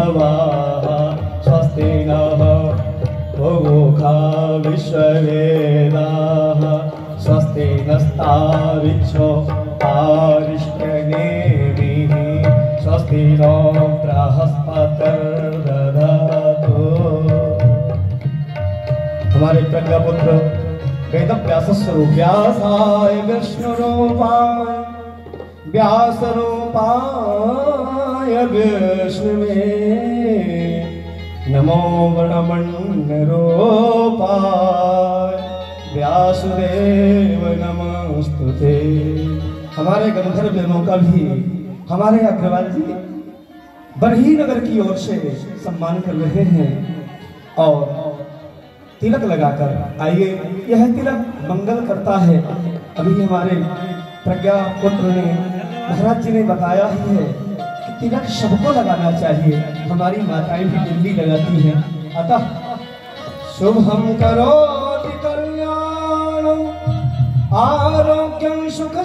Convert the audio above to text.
स्वस्ति नः पूषा विश्ववेदाः स्वस्ति नस्तार्क्ष्यो अरिष्टनेमिः स्वस्ति नो बृहस्पतिर्दधातु। हमारे प्रज्ञापुत्र वेदव्यासस्वरूप व्यासाय विष्णुरूपाय व्यासरूपाय विष्णवे नमो वर्णमण्डरूपाय व्यासदेव नमस्तुते। हमारे गंधर्वजनों का भी हमारे अग्रवाल जी बरही नगर की ओर से सम्मान कर रहे हैं और तिलक लगाकर आइए। यह तिलक मंगल करता है। अभी हमारे प्रज्ञा पुत्र ने महाराज जी ने बताया ही है कि तिलक सबको लगाना चाहिए। हमारी माताएं भी दिल्ली लगाती हैं। अतः शुभम करोति कल्याणं आरोग्यं सुख